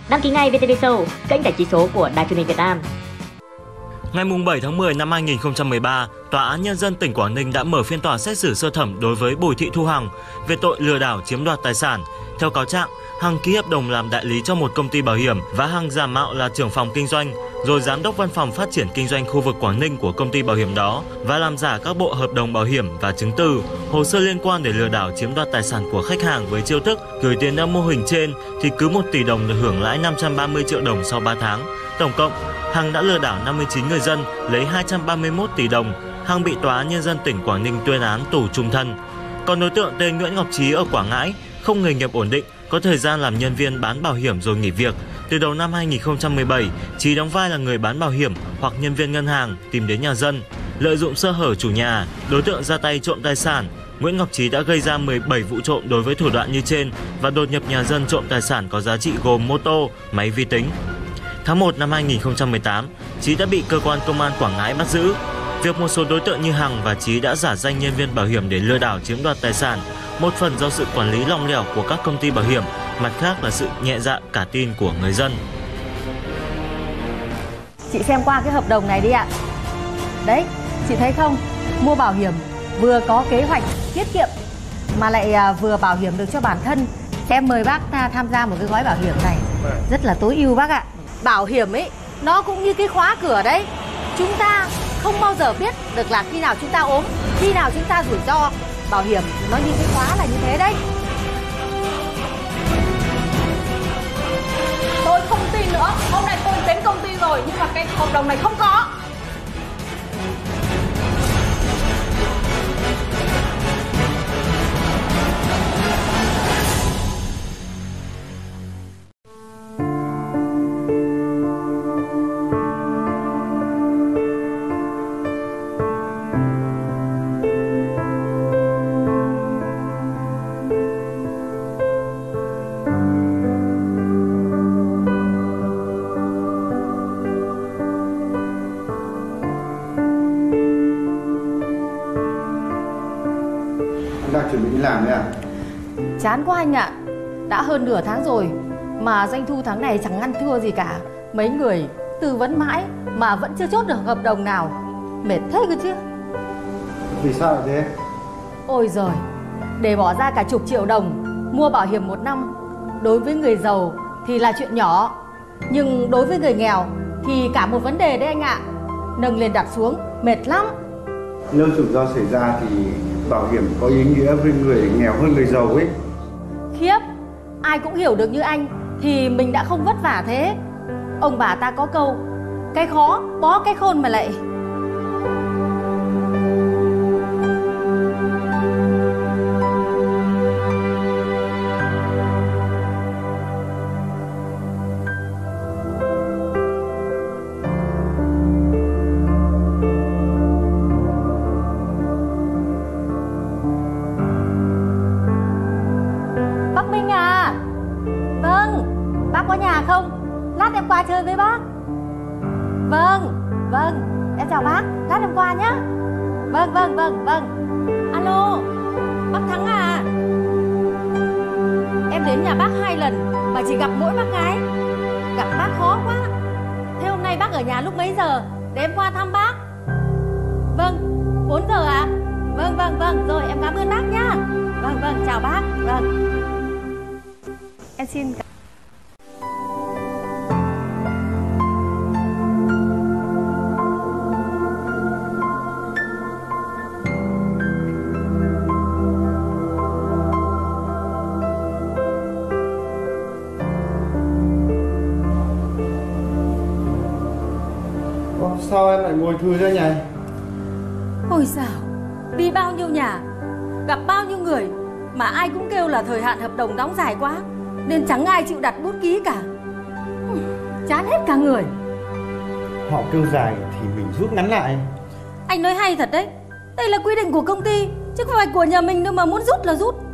Đăng ký ngay VTV Show, kênh giải trí số của Đài Truyền hình Việt Nam. Ngày 7 tháng 10 năm 2013, Tòa án Nhân dân tỉnh Quảng Ninh đã mở phiên tòa xét xử sơ thẩm đối với Bùi Thị Thu Hằng về tội lừa đảo chiếm đoạt tài sản. Theo cáo trạng, Hằng ký hợp đồng làm đại lý cho một công ty bảo hiểm và Hằng giả mạo là trưởng phòng kinh doanh, rồi giám đốc văn phòng phát triển kinh doanh khu vực Quảng Ninh của công ty bảo hiểm đó và làm giả các bộ hợp đồng bảo hiểm và chứng từ, hồ sơ liên quan để lừa đảo chiếm đoạt tài sản của khách hàng với chiêu thức gửi tiền theo mô hình trên thì cứ 1 tỷ đồng được hưởng lãi 530 triệu đồng sau 3 tháng. Tổng cộng, Hằng đã lừa đảo 59 người dân lấy 231 tỷ đồng. Hằng bị Tòa án Nhân dân tỉnh Quảng Ninh tuyên án tù chung thân. Còn đối tượng tên Nguyễn Ngọc Trí ở Quảng Ngãi, không nghề nghiệp ổn định, có thời gian làm nhân viên bán bảo hiểm rồi nghỉ việc. Từ đầu năm 2017, Trí đóng vai là người bán bảo hiểm hoặc nhân viên ngân hàng tìm đến nhà dân. Lợi dụng sơ hở chủ nhà, đối tượng ra tay trộm tài sản. Nguyễn Ngọc Trí đã gây ra 17 vụ trộm đối với thủ đoạn như trên và đột nhập nhà dân trộm tài sản có giá trị gồm mô tô, máy vi tính. Tháng 1 năm 2018, Trí đã bị cơ quan công an Quảng Ngãi bắt giữ. Việc một số đối tượng như Hằng và Trí đã giả danh nhân viên bảo hiểm để lừa đảo chiếm đoạt tài sản, một phần do sự quản lý lỏng lẻo của các công ty bảo hiểm, mặt khác là sự nhẹ dạ cả tin của người dân. Chị xem qua cái hợp đồng này đi ạ. Đấy, chị thấy không? Mua bảo hiểm vừa có kế hoạch tiết kiệm mà lại vừa bảo hiểm được cho bản thân. Em mời bác tham gia một cái gói bảo hiểm này rất là tối ưu bác ạ. Bảo hiểm ấy, nó cũng như cái khóa cửa đấy. Chúng ta không bao giờ biết được là khi nào chúng ta ốm, khi nào chúng ta rủi ro. Bảo hiểm nó như cái khóa là như thế đấy. Tôi không tin nữa. Hôm nay tôi đến công ty rồi nhưng mà cái hợp đồng này không có. Đang chuẩn bị đi làm đấy à? Chán quá anh ạ. Đã hơn nửa tháng rồi mà doanh thu tháng này chẳng ăn thua gì cả. Mấy người tư vấn mãi mà vẫn chưa chốt được hợp đồng nào. Mệt thế cơ chứ. Vì sao lại thế? Ôi giời, để bỏ ra cả chục triệu đồng mua bảo hiểm 1 năm, đối với người giàu thì là chuyện nhỏ, nhưng đối với người nghèo thì cả một vấn đề đấy anh ạ. Nâng lên đặt xuống mệt lắm. Nếu rủi ro xảy ra thì bảo hiểm có ý nghĩa với người nghèo hơn người giàu ấy. Khiếp, ai cũng hiểu được như anh thì mình đã không vất vả thế. Ông bà ta có câu, cái khó bó cái khôn mà lại. Có nhà không? Lát em qua chơi với bác. Vâng, em chào bác, lát em qua nhé. Vâng. Alo, bác Thắng à? Em đến nhà bác 2 lần mà chỉ gặp mỗi bác gái. Gặp bác khó quá. Thế hôm nay bác ở nhà lúc mấy giờ để em qua thăm bác? Vâng, 4 giờ à? Vâng, rồi em cảm ơn bác nhá. Vâng, chào bác. Vâng. Em xin. Sao em lại ngồi thư thế nhỉ? Ôi dào, đi bao nhiêu nhà, gặp bao nhiêu người mà ai cũng kêu là thời hạn hợp đồng đóng dài quá, nên chẳng ai chịu đặt bút ký cả. Chán hết cả người. Họ kêu dài thì mình rút ngắn lại. Anh nói hay thật đấy. Đây là quy định của công ty chứ không phải của nhà mình đâu mà muốn rút là rút.